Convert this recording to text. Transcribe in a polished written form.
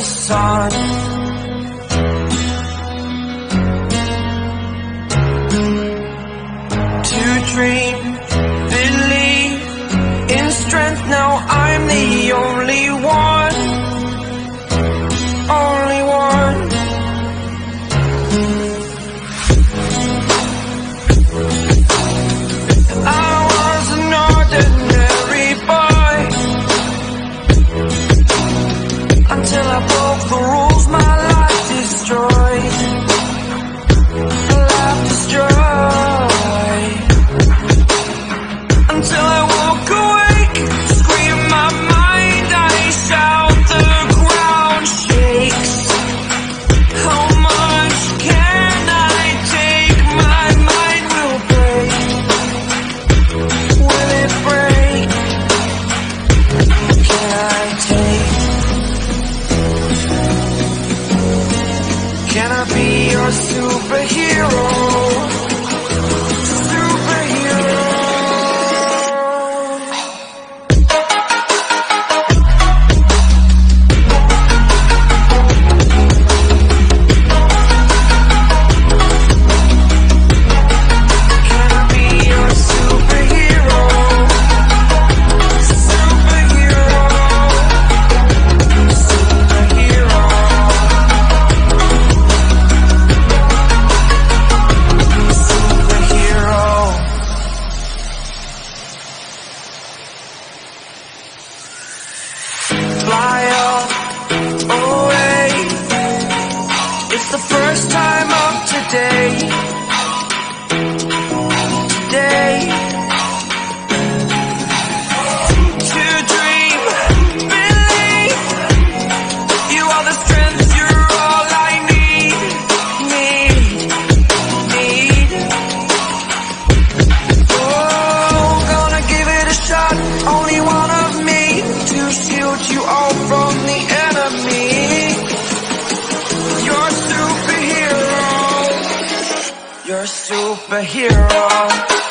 sun. To dream, believe in strength. Now I'm the only one, only one. I was an ordinary boy until I broke the rules. My life destroyed, life destroyed. Until I woke awake, scream my mind, I shout, the ground shakes. How much can I take? My mind will break. Will it break? Can I take? Can I be your superhero? Fly up away. It's the first time of today. Today. To dream, believe. You are the strength, you're all I need. Oh, gonna give it a shot. Only one of me to shield you all from the enemy. You're a superhero. You're a superhero.